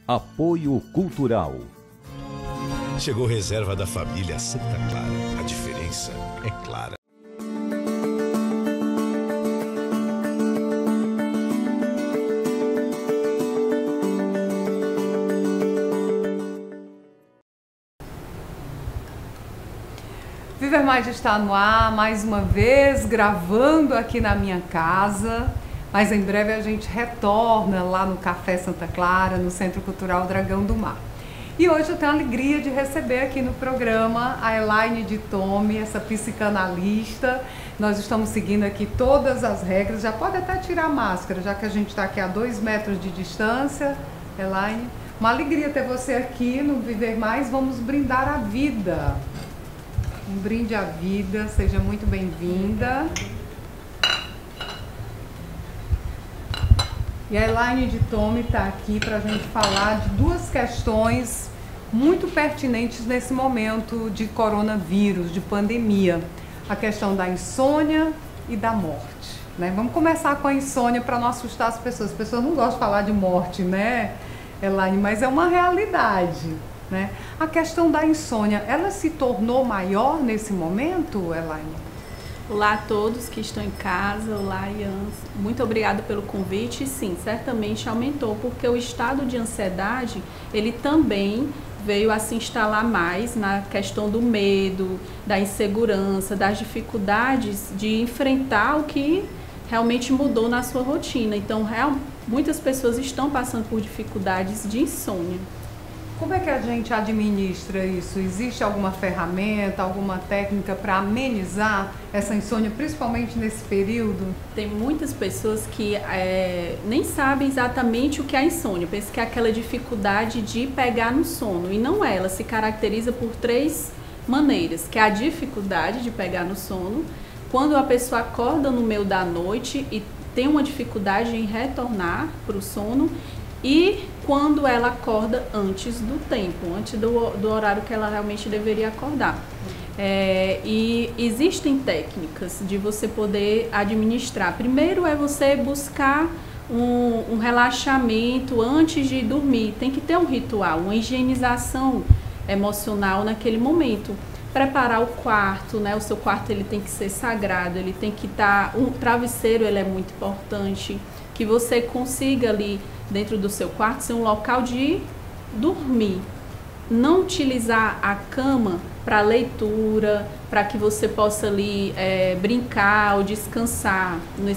Apoio Cultural. Chegou reserva da família Santa Clara. A diferença é clara. Viver Mais está no ar, mais uma vez, gravando aqui na minha casa, mas em breve a gente retorna lá no Café Santa Clara, no Centro Cultural Dragão do Mar. E hoje eu tenho a alegria de receber aqui no programa a Elaine de Tome, essa psicanalista. Nós estamos seguindo aqui todas as regras, já pode até tirar a máscara, já que a gente está aqui a 2 metros de distância. Elaine, uma alegria ter você aqui no Viver Mais, vamos brindar a vida. Um brinde à vida, seja muito bem-vinda. E a Elaine de Tome está aqui para a gente falar de 2 questões muito pertinentes nesse momento de coronavírus, de pandemia. A questão da insônia e da morte, né? Vamos começar com a insônia para não assustar as pessoas. As pessoas não gostam de falar de morte, né, Elaine? Mas é uma realidade, né? A questão da insônia, ela se tornou maior nesse momento, Elaine? Olá a todos que estão em casa, olá Ian, muito obrigada pelo convite. Sim, certamente aumentou, porque o estado de ansiedade, ele também veio a se instalar mais na questão do medo, da insegurança, das dificuldades de enfrentar o que realmente mudou na sua rotina. Então, muitas pessoas estão passando por dificuldades de insônia. Como é que a gente administra isso? Existe alguma ferramenta, alguma técnica para amenizar essa insônia, principalmente nesse período? Tem muitas pessoas que nem sabem exatamente o que é a insônia. Pensam que é aquela dificuldade de pegar no sono. E não é, ela se caracteriza por 3 maneiras, que é a dificuldade de pegar no sono, quando a pessoa acorda no meio da noite e tem uma dificuldade em retornar para o sono, e quando ela acorda antes do tempo, antes do horário que ela realmente deveria acordar. E existem técnicas de você poder administrar. Primeiro é você buscar um relaxamento antes de dormir. Tem que ter um ritual, uma higienização emocional naquele momento. Preparar o quarto, né? O seu quarto ele tem que ser sagrado, ele tem que estar... Um travesseiro ele é muito importante, que você consiga ali dentro do seu quarto ser um local de dormir. Não utilizar a cama para leitura, para que você possa ali brincar ou descansar,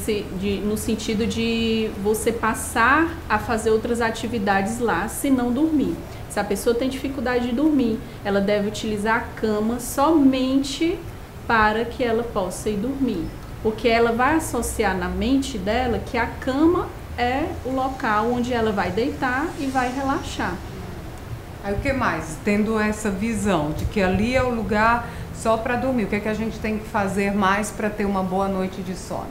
no sentido de você passar a fazer outras atividades lá, se não dormir. Se a pessoa tem dificuldade de dormir, ela deve utilizar a cama somente para que ela possa ir dormir. Porque ela vai associar na mente dela que a cama é o local onde ela vai deitar e vai relaxar. Aí o que mais? Tendo essa visão de que ali é o lugar só para dormir, o que é que a gente tem que fazer mais para ter uma boa noite de sono?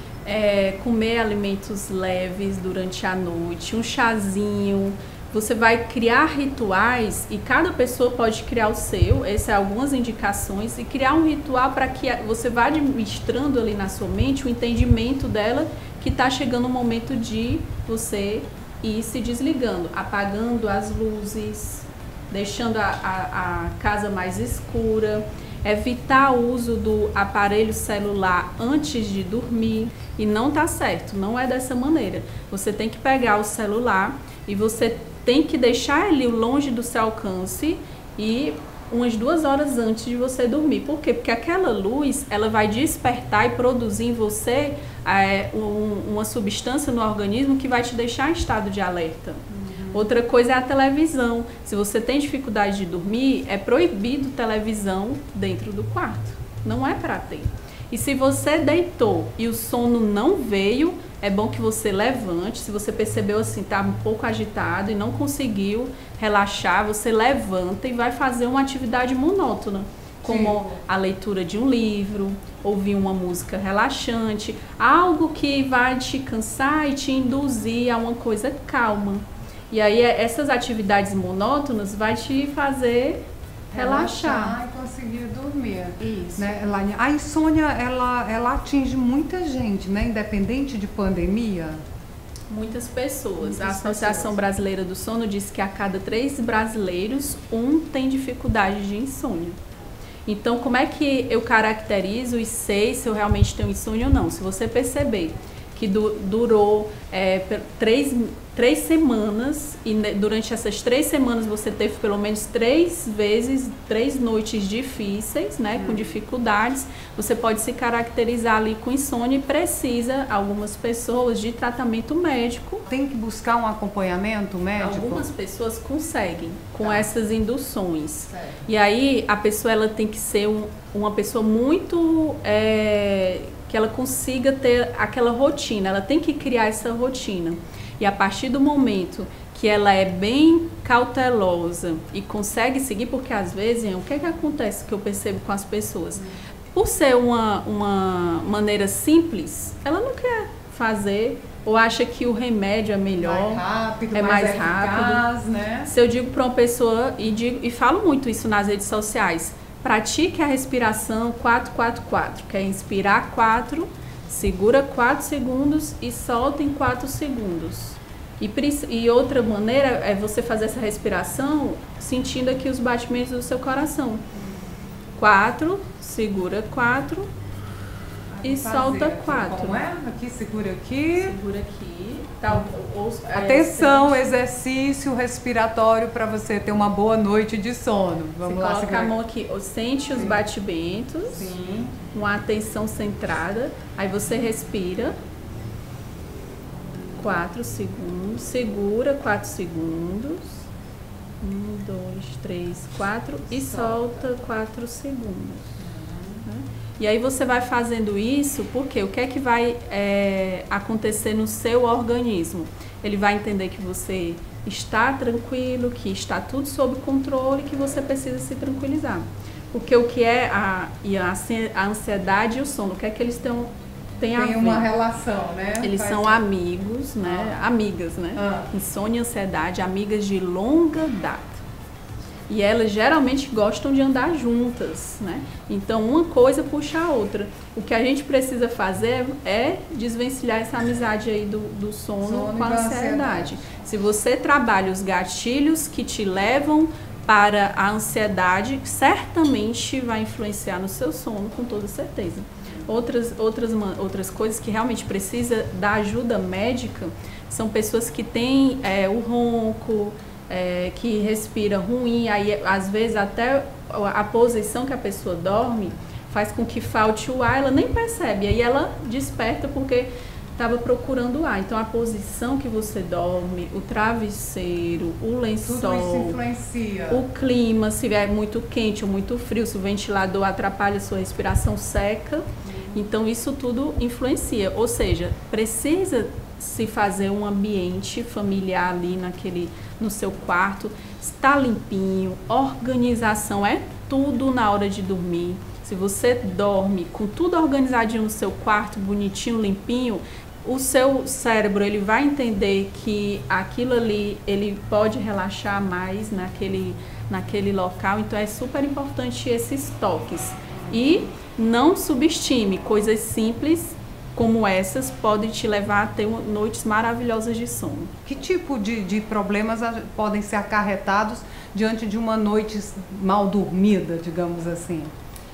Comer alimentos leves durante a noite, um chazinho. Você vai criar rituais e cada pessoa pode criar o seu, essas são algumas indicações, e criar um ritual para que você vá administrando ali na sua mente o entendimento dela que está chegando o momento de você ir se desligando, apagando as luzes, deixando a casa mais escura, evitar o uso do aparelho celular antes de dormir. E não está certo, não é dessa maneira. Você tem que pegar o celular e você tem que deixar ele longe do seu alcance e umas 2 horas antes de você dormir. Por quê? Porque aquela luz, ela vai despertar e produzir em você uma substância no organismo que vai te deixar em estado de alerta. Outra coisa é a televisão. Se você tem dificuldade de dormir, é proibido televisão dentro do quarto. Não é para ter. E se você deitou e o sono não veio, é bom que você levante. Se você percebeu assim, está um pouco agitado e não conseguiu relaxar, você levanta e vai fazer uma atividade monótona, como a leitura de um livro, ouvir uma música relaxante, algo que vai te cansar e te induzir a uma coisa calma. E aí essas atividades monótonas vai te fazer relaxar e conseguir dormir. Isso. Né, Elaine? A insônia, ela atinge muita gente, né? Independente de pandemia. Muitas pessoas. A Muitas Associação pessoas. Brasileira do Sono diz que a cada 3 brasileiros, um tem dificuldade de insônia. Então, como é que eu caracterizo e sei se eu realmente tenho insônia ou não? Se você perceber que durou 3 semanas e durante essas 3 semanas você teve pelo menos 3 noites difíceis, né, com dificuldades, você pode se caracterizar ali com insônia e precisa, algumas pessoas, de tratamento médico. Tem que buscar um acompanhamento médico? Algumas pessoas conseguem com essas induções. Certo. E aí a pessoa ela tem que ser uma pessoa muito que ela consiga ter aquela rotina, ela tem que criar essa rotina. E a partir do momento que ela é bem cautelosa e consegue seguir, porque às vezes, o que acontece que eu percebo com as pessoas? Por ser uma maneira simples, ela não quer fazer ou acha que o remédio é melhor, Mais rápido, é mais eficaz, né? Se eu digo para uma pessoa, e falo muito isso nas redes sociais, pratique a respiração 4-4-4, que é inspirar 4, segura 4 segundos e solta em 4 segundos. E outra maneira é você fazer essa respiração sentindo aqui os batimentos do seu coração. 4, segura 4 e solta 4. Como é? Aqui, segura aqui. Segura aqui. Tá, Atenção, exercício respiratório para você ter uma boa noite de sono. Vamos lá, coloca a mão aqui, sente os batimentos. Sim. Uma atenção centrada. Aí você respira 4 segundos, segura 4 segundos. 1, 2, 3, 4 e solta 4 segundos. E aí você vai fazendo isso, porque o que é que vai acontecer no seu organismo? Ele vai entender que você está tranquilo, que está tudo sob controle, que você precisa se tranquilizar. Porque o que é a ansiedade e o sono, o que é que eles têm a ver? Tem uma relação, né? Eles são amigos, né? Amigas, né? Insônia e ansiedade, amigas de longa data. E elas geralmente gostam de andar juntas, né? Então uma coisa puxa a outra. O que a gente precisa fazer é desvencilhar essa amizade aí do sono com a ansiedade. Se você trabalha os gatilhos que te levam para a ansiedade, certamente vai influenciar no seu sono, com toda certeza. Outras coisas que realmente precisa da ajuda médica são pessoas que têm o ronco, que respira ruim, aí às vezes até a posição que a pessoa dorme faz com que falte o ar, ela nem percebe, aí ela desperta porque estava procurando ar. Então a posição que você dorme, o travesseiro, o lençol, tudo isso influencia. O clima, se é muito quente ou muito frio, se o ventilador atrapalha a sua respiração seca, então isso tudo influencia, ou seja, precisa se fazer um ambiente familiar ali no seu quarto, está limpinho, organização é tudo na hora de dormir. Se você dorme com tudo organizadinho no seu quarto, bonitinho, limpinho, o seu cérebro ele vai entender que aquilo ali ele pode relaxar mais naquele local, então é super importante esses toques. E não subestime, coisas simples como essas podem te levar a ter noites maravilhosas de sono. Que tipo de problemas podem ser acarretados diante de uma noite mal dormida, digamos assim?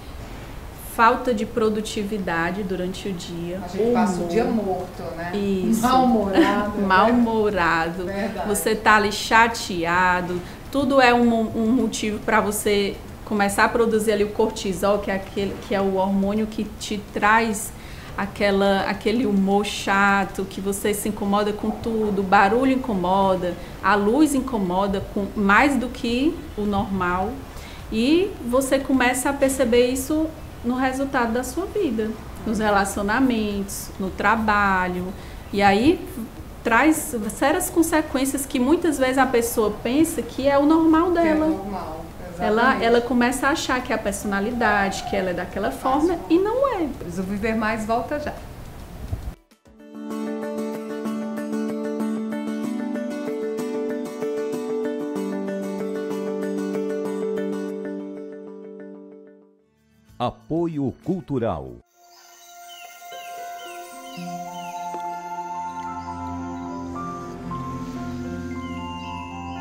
Falta de produtividade durante o dia. A gente passa o dia morto, né? Isso. Mal-humorado. Mal-humorado. Você tá ali chateado. Tudo é um motivo para você começar a produzir ali o cortisol, que é o hormônio que te traz aquele humor chato, que você se incomoda com tudo, o barulho incomoda, a luz incomoda mais do que o normal. E você começa a perceber isso no resultado da sua vida, nos relacionamentos, no trabalho. E aí traz sérias consequências que muitas vezes a pessoa pensa que é o normal dela. Que é normal. Ela começa a achar que é a personalidade, que ela é daquela forma, e não é. O Viver Mais volta já. Apoio Cultural.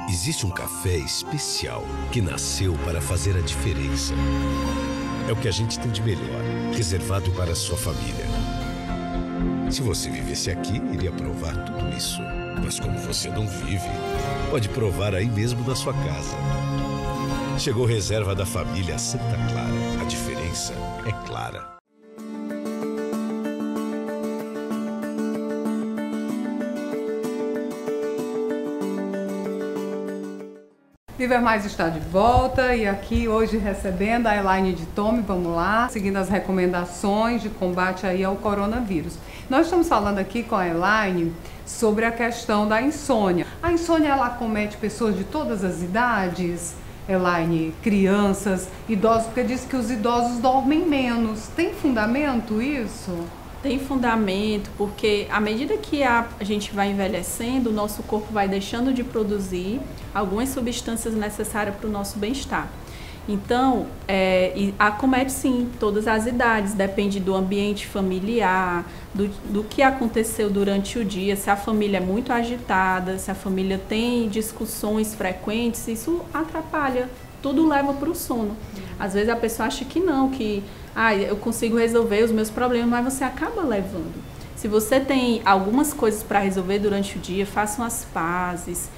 Existe um café especial que nasceu para fazer a diferença. É o que a gente tem de melhor, reservado para a sua família. Se você vivesse aqui, iria provar tudo isso. Mas como você não vive, pode provar aí mesmo na sua casa. Chegou reserva da família Santa Clara. A diferença é clara. Viver Mais está de volta e aqui hoje recebendo a Elaine de Tome, vamos lá, seguindo as recomendações de combate aí ao coronavírus. Nós estamos falando aqui com a Elaine sobre a questão da insônia. A insônia, ela acomete pessoas de todas as idades, Elaine, crianças, idosos, porque diz que os idosos dormem menos. Tem fundamento isso? Tem fundamento, porque à medida que a gente vai envelhecendo, o nosso corpo vai deixando de produzir algumas substâncias necessárias para o nosso bem-estar. Então, acomete sim todas as idades, depende do ambiente familiar, do que aconteceu durante o dia, se a família é muito agitada, se a família tem discussões frequentes, isso atrapalha, tudo leva para o sono. Às vezes a pessoa acha que não, que eu consigo resolver os meus problemas, mas você acaba levando. Se você tem algumas coisas para resolver durante o dia, façam as pazes.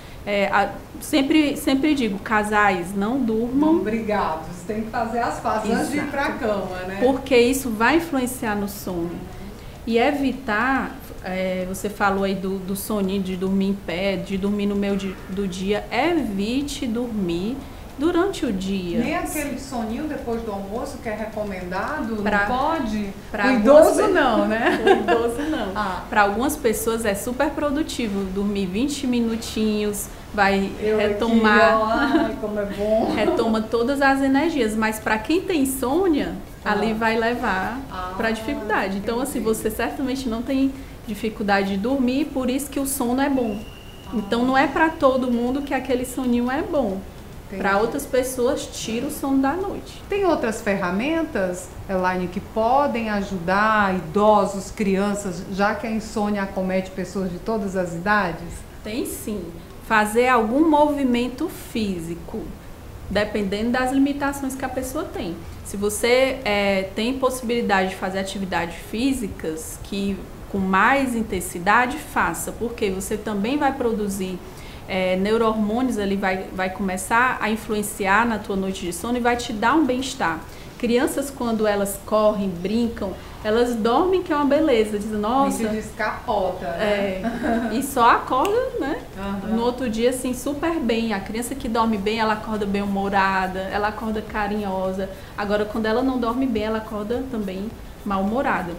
Sempre digo, casais, não durmam. Obrigado, você tem que fazer as pazes antes de ir para a cama, né? Porque isso vai influenciar no sono. E evitar, você falou aí do soninho, de dormir em pé, de dormir no meio do dia, evite dormir durante o dia. Nem aquele soninho depois do almoço que é recomendado, não pode? Para o idoso não, né? O idoso não. Para algumas pessoas é super produtivo dormir 20 minutinhos, vai retomar, ai, como é bom. Retoma todas as energias, mas para quem tem insônia, ali vai levar para dificuldade. Então, assim, você certamente não tem dificuldade de dormir, por isso que o sono é bom. Então, não é para todo mundo que aquele soninho é bom. Para outras pessoas, tira o sono da noite. Tem outras ferramentas, Elaine, que podem ajudar idosos, crianças, já que a insônia acomete pessoas de todas as idades? Tem sim. Fazer algum movimento físico, dependendo das limitações que a pessoa tem. Se você tem possibilidade de fazer atividades físicas que com mais intensidade, faça, porque você também vai produzir neurohormônios, ali vai começar a influenciar na tua noite de sono e vai te dar um bem-estar. Crianças, quando elas correm, brincam, elas dormem, que é uma beleza. Dizem, nossa... descapota, né? E só acorda, né? No outro dia, assim, super bem. A criança que dorme bem, ela acorda bem-humorada, ela acorda carinhosa. Agora, quando ela não dorme bem, ela acorda também mal-humorada.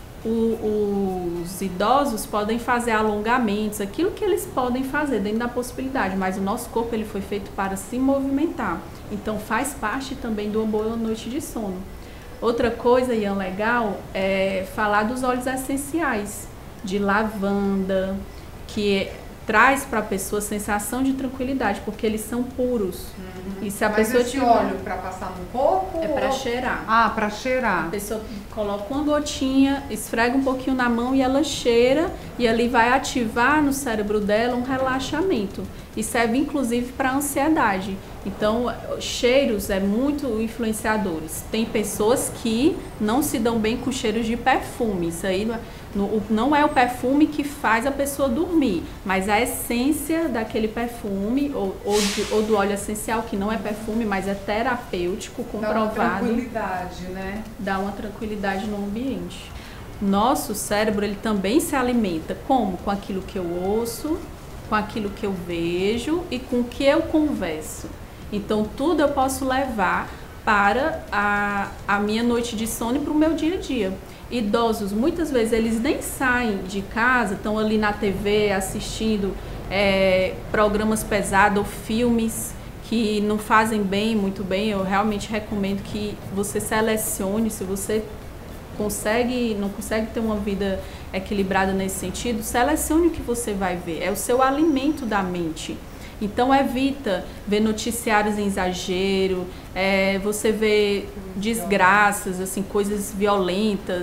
Os idosos podem fazer alongamentos, aquilo que eles podem fazer dentro da possibilidade, mas o nosso corpo ele foi feito para se movimentar, então faz parte também de uma boa noite de sono. Outra coisa, Ian, legal é falar dos óleos essenciais, de lavanda, que traz para a pessoa a sensação de tranquilidade, porque eles são puros. E se a pessoa esse óleo para passar no corpo? É para cheirar. Para cheirar. A pessoa coloca uma gotinha, esfrega um pouquinho na mão e ela cheira, e ali vai ativar no cérebro dela um relaxamento. E serve inclusive para ansiedade. Então, cheiros muito influenciadores. Tem pessoas que não se dão bem com cheiros de perfume. Isso aí não é o perfume que faz a pessoa dormir, mas a essência daquele perfume ou do óleo essencial, que não é perfume, mas é terapêutico, comprovado. Dá uma tranquilidade, né? Dá uma tranquilidade no ambiente. Nosso cérebro, ele também se alimenta como? Com aquilo que eu ouço, com aquilo que eu vejo e com o que eu converso. Então, tudo eu posso levar para a minha noite de sono e para o meu dia a dia. Idosos, muitas vezes, eles nem saem de casa, estão ali na TV assistindo programas pesados ou filmes que não fazem bem, muito bem. Eu realmente recomendo que você selecione, se você não consegue ter uma vida equilibrada nesse sentido, selecione o que você vai ver. É o seu alimento da mente. Então, evita ver noticiários em exagero, você vê desgraças, assim, coisas violentas,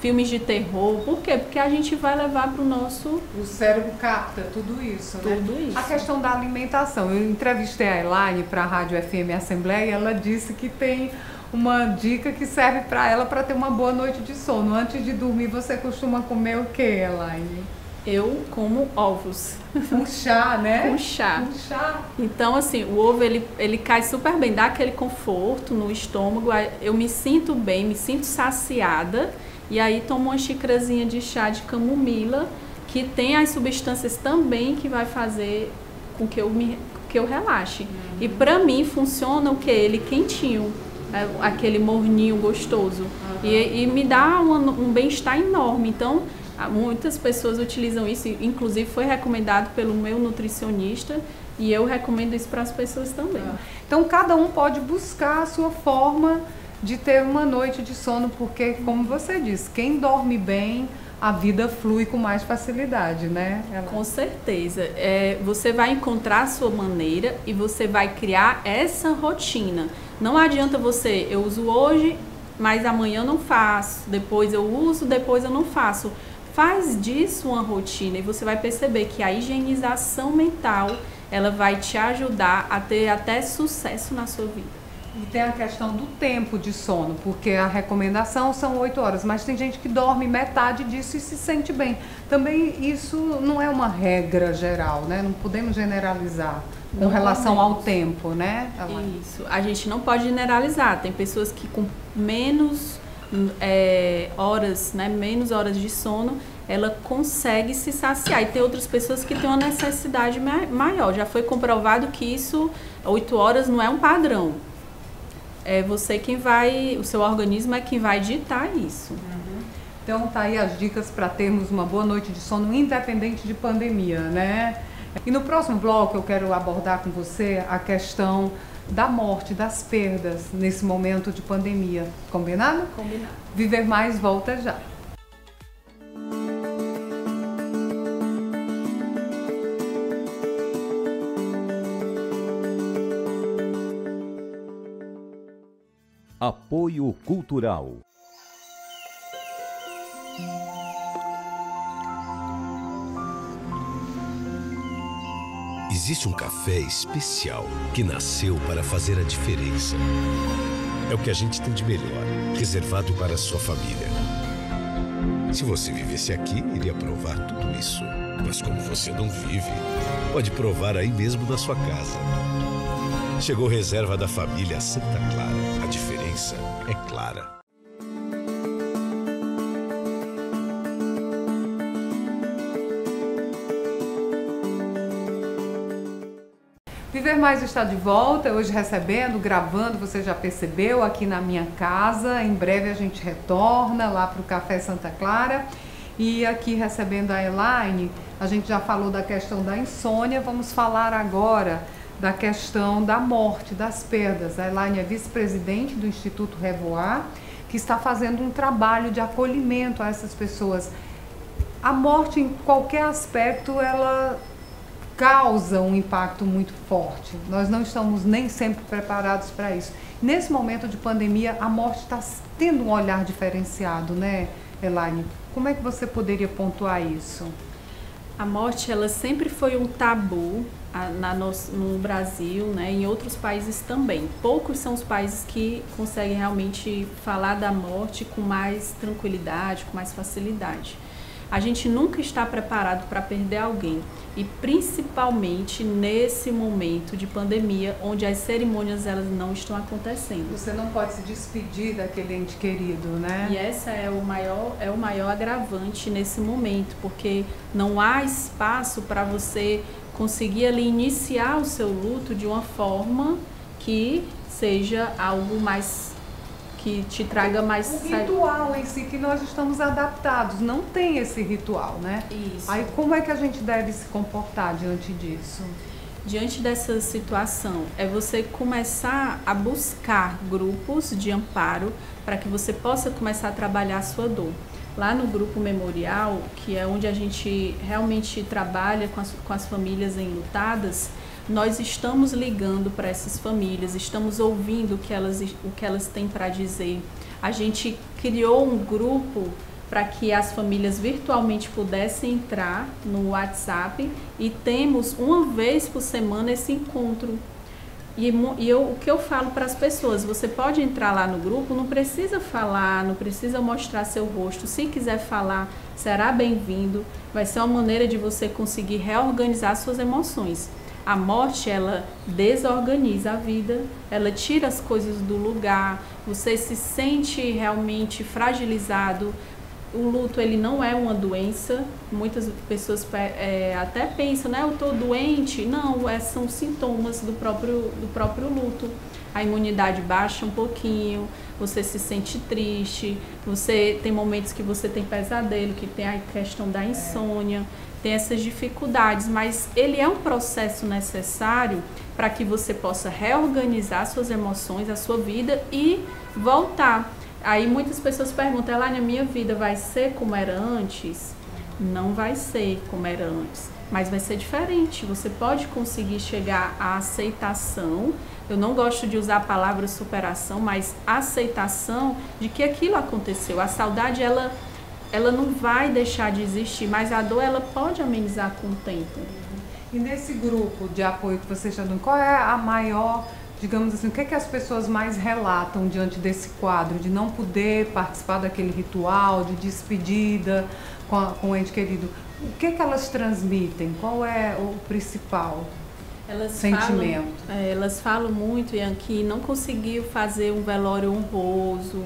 filmes de terror. Por quê? Porque a gente vai levar para o nosso... O cérebro capta tudo isso, né? Tudo isso. A questão da alimentação. Eu entrevistei a Elaine para a Rádio FM Assembleia e ela disse que tem uma dica que serve para ela para ter uma boa noite de sono. Antes de dormir, você costuma comer o que, Elaine? Eu como ovos. Um chá, né? Um chá. Um chá. Então, assim, o ovo, ele cai super bem, dá aquele conforto no estômago. Eu me sinto bem, me sinto saciada. E aí tomo uma xicrazinha de chá de camomila, que tem as substâncias também que vai fazer com que eu relaxe. E pra mim funciona o que? Ele quentinho, aquele morninho gostoso. E me dá um bem-estar enorme. Então, muitas pessoas utilizam isso, inclusive foi recomendado pelo meu nutricionista, e eu recomendo isso para as pessoas também. Então, cada um pode buscar a sua forma de ter uma noite de sono, porque, como você disse, quem dorme bem, a vida flui com mais facilidade, né? Com certeza. Você vai encontrar a sua maneira e você vai criar essa rotina. Não adianta eu uso hoje, mas amanhã eu não faço, depois eu uso, depois eu não faço. Faz disso uma rotina e você vai perceber que a higienização mental, ela vai te ajudar a ter até sucesso na sua vida. E tem a questão do tempo de sono, porque a recomendação são 8 horas, mas tem gente que dorme metade disso e se sente bem. Também isso não é uma regra geral, né? Não podemos generalizar com relação ao tempo, né? Isso, a gente não pode generalizar. Tem pessoas que com menos horas, né, menos horas de sono, ela consegue se saciar. E tem outras pessoas que têm uma necessidade maior. Já foi comprovado que isso, 8 horas não é um padrão. É você quem vai, o seu organismo é quem vai ditar isso. Então tá aí as dicas para termos uma boa noite de sono independente de pandemia, né? E no próximo bloco eu quero abordar com você a questão da morte, das perdas nesse momento de pandemia. Combinado? Combinado. Viver Mais volta já. Apoio Cultural. Existe um café especial que nasceu para fazer a diferença. É o que a gente tem de melhor, reservado para a sua família. Se você vivesse aqui, iria provar tudo isso. Mas como você não vive, pode provar aí mesmo na sua casa. Chegou reserva da família Santa Clara. A diferença é clara. Viver Mais está de volta, hoje recebendo, gravando, você já percebeu, aqui na minha casa. Em breve a gente retorna lá para o Café Santa Clara. E aqui recebendo a Elaine, a gente já falou da questão da insônia, vamos falar agora da questão da morte, das perdas. A Elaine é vice-presidente do Instituto Revoar, que está fazendo um trabalho de acolhimento a essas pessoas. A morte, em qualquer aspecto, ela causa um impacto muito forte. Nós não estamos nem sempre preparados para isso. Nesse momento de pandemia, a morte está tendo um olhar diferenciado, né, Elaine? Como é que você poderia pontuar isso? A morte, ela sempre foi um tabu no Brasil, né, em outros países também. Poucos são os países que conseguem realmente falar da morte com mais tranquilidade, com mais facilidade. A gente nunca está preparado para perder alguém, e principalmente nesse momento de pandemia, onde as cerimônias elas não estão acontecendo. Você não pode se despedir daquele ente querido, né? E essa é o maior agravante nesse momento, porque não há espaço para você conseguir ali iniciar o seu luto de uma forma que seja algo mais, que te traga mais... O ritual em si, que nós estamos adaptados, não tem esse ritual, né? Isso. Aí como é que a gente deve se comportar diante disso? Diante dessa situação, é você começar a buscar grupos de amparo para que você possa começar a trabalhar a sua dor. Lá no Grupo Memorial, que é onde a gente realmente trabalha com as famílias enlutadas, nós estamos ligando para essas famílias, estamos ouvindo o que elas têm para dizer. A gente criou um grupo para que as famílias virtualmente pudessem entrar no WhatsApp, e temos uma vez por semana esse encontro. O que eu falo para as pessoas, você pode entrar lá no grupo, não precisa falar, não precisa mostrar seu rosto. Se quiser falar, será bem-vindo. Vai ser uma maneira de você conseguir reorganizar suas emoções. A morte, ela desorganiza a vida, ela tira as coisas do lugar, você se sente realmente fragilizado. O luto, ele não é uma doença. Muitas pessoas até pensam, né, eu estou doente. Não, são sintomas do próprio luto. A imunidade baixa um pouquinho, você se sente triste, você tem momentos que você tem pesadelo, que tem a questão da insônia, tem essas dificuldades, mas ele é um processo necessário para que você possa reorganizar suas emoções, a sua vida e voltar. Aí muitas pessoas perguntam, Elaine, a minha vida vai ser como era antes? Não vai ser como era antes, mas vai ser diferente. Você pode conseguir chegar à aceitação. Eu não gosto de usar a palavra superação, mas aceitação de que aquilo aconteceu. A saudade, ela não vai deixar de existir, mas a dor, ela pode amenizar com o tempo. E nesse grupo de apoio que você está dando, qual é a maior, digamos assim, o que é que as pessoas mais relatam diante desse quadro, de não poder participar daquele ritual de despedida com o ente querido? O que é que elas transmitem? Qual é o principal sentimento? Elas falam muito, Ian, que não conseguiu fazer um velório honroso,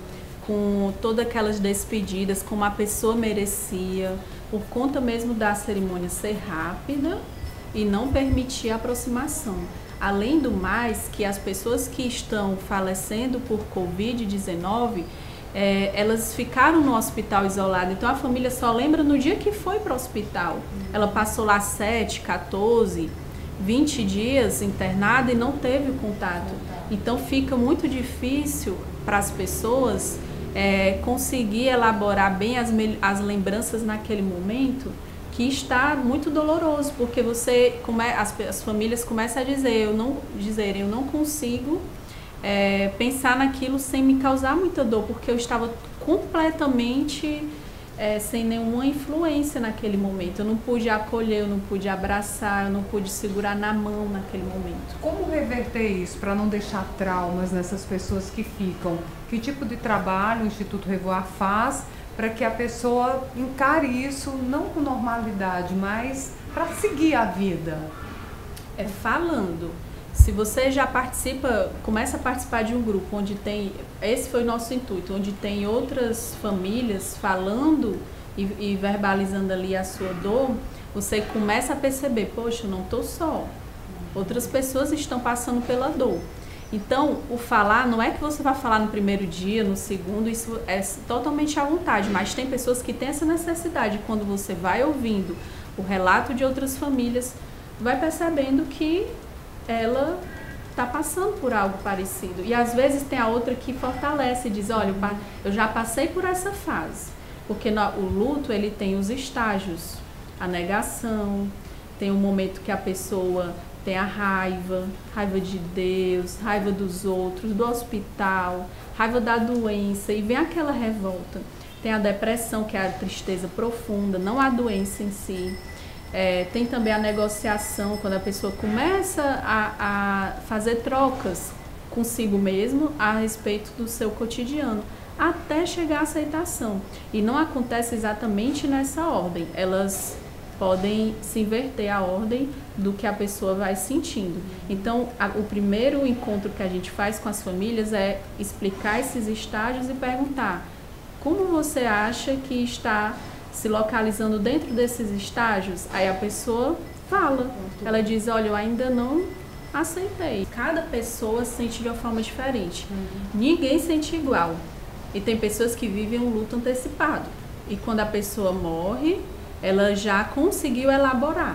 com todas aquelas despedidas como a pessoa merecia, por conta mesmo da cerimônia ser rápida e não permitir a aproximação. Além do mais, que as pessoas que estão falecendo por Covid-19, elas ficaram no hospital isolado, então a família só lembra no dia que foi para o hospital. Ela passou lá 7, 14, 20 dias internada e não teve o contato. Então fica muito difícil para as pessoas conseguir elaborar bem as lembranças naquele momento, que está muito doloroso, porque as famílias começam a dizer, eu não consigo pensar naquilo sem me causar muita dor, porque eu estava completamente sem nenhuma influência naquele momento. Eu não pude acolher, eu não pude abraçar, eu não pude segurar na mão naquele momento. Como reverter isso para não deixar traumas nessas pessoas que ficam? Que tipo de trabalho o Instituto Revoar faz para que a pessoa encare isso não com normalidade, mas para seguir a vida? Falando. Se você já participa, começa a participar de um grupo onde tem, esse foi o nosso intuito, onde tem outras famílias falando e verbalizando ali a sua dor, você começa a perceber, poxa, eu não estou só, outras pessoas estão passando pela dor. Então, o falar, não é que você vai falar no primeiro dia, no segundo, isso é totalmente à vontade, mas tem pessoas que têm essa necessidade. Quando você vai ouvindo o relato de outras famílias, vai percebendo que ela está passando por algo parecido. E às vezes tem a outra que fortalece e diz, olha, eu já passei por essa fase. Porque o luto, ele tem os estágios, a negação, tem o momento que a pessoa tem a raiva de Deus, raiva dos outros, do hospital, raiva da doença, e vem aquela revolta. Tem a depressão, que é a tristeza profunda, não a doença em si. Tem também a negociação, quando a pessoa começa a fazer trocas consigo mesmo a respeito do seu cotidiano, até chegar à aceitação. E não acontece exatamente nessa ordem, elas podem se inverter a ordem do que a pessoa vai sentindo. Então, o primeiro encontro que a gente faz com as famílias é explicar esses estágios e perguntar como você acha que está se localizando dentro desses estágios. Aí a pessoa fala, ela diz, olha, eu ainda não aceitei. Cada pessoa sente de uma forma diferente. Ninguém sente igual. E tem pessoas que vivem um luto antecipado. E quando a pessoa morre, ela já conseguiu elaborar.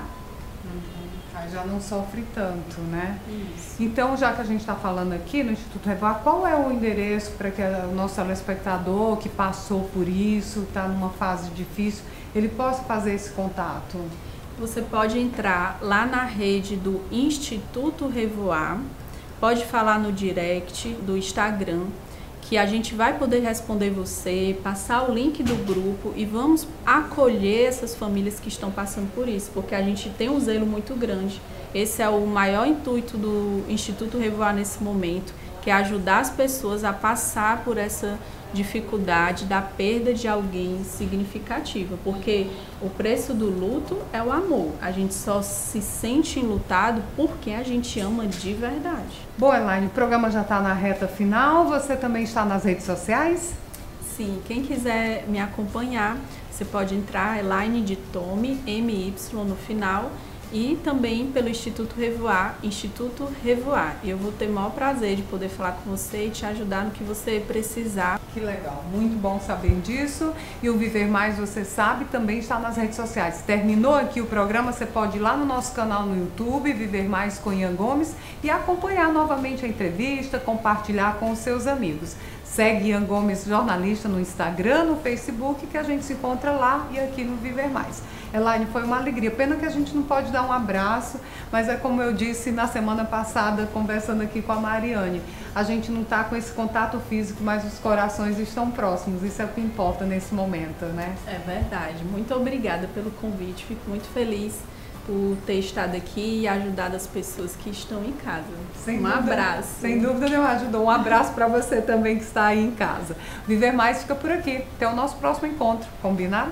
Aí já não sofre tanto, né? Isso. Então, já que a gente está falando aqui no Instituto Revoar, qual é o endereço para que o nosso telespectador que passou por isso, está numa fase difícil, ele possa fazer esse contato? Você pode entrar lá na rede do Instituto Revoar, pode falar no direct do Instagram, que a gente vai poder responder você, passar o link do grupo e vamos acolher essas famílias que estão passando por isso, porque a gente tem um zelo muito grande. Esse é o maior intuito do Instituto Revoar nesse momento, que é ajudar as pessoas a passar por essa dificuldade da perda de alguém significativa, porque o preço do luto é o amor. A gente só se sente enlutado porque a gente ama de verdade. Bom, Elaine, o programa já está na reta final, você também está nas redes sociais? Sim, quem quiser me acompanhar, você pode entrar, Elaine de Tome, MY no final, e também pelo Instituto Revoar, Instituto Revoar. E eu vou ter o maior prazer de poder falar com você e te ajudar no que você precisar. Que legal, muito bom saber disso. E o Viver Mais, você sabe, também está nas redes sociais. Terminou aqui o programa, você pode ir lá no nosso canal no YouTube, Viver Mais com Ian Gomes, e acompanhar novamente a entrevista, compartilhar com os seus amigos. Segue Ian Gomes Jornalista no Instagram, no Facebook, que a gente se encontra lá e aqui no Viver Mais. Elaine, foi uma alegria. Pena que a gente não pode dar um abraço, mas é como eu disse na semana passada, conversando aqui com a Mariane. A gente não está com esse contato físico, mas os corações estão próximos. Isso é o que importa nesse momento, né? É verdade. Muito obrigada pelo convite. Fico muito feliz por ter estado aqui e ajudado as pessoas que estão em casa. Abraço. Sem dúvida nenhuma, ajudou. Um abraço para você também que está aí em casa. Viver Mais fica por aqui. Até o nosso próximo encontro. Combinado?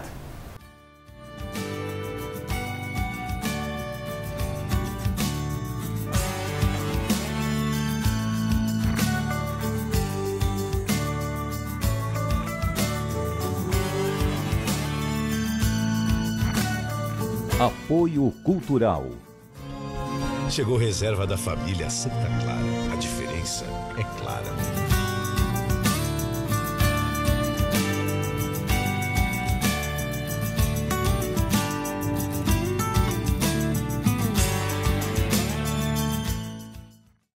Apoio Cultural. Chegou reserva da família Santa Clara. A diferença é clara.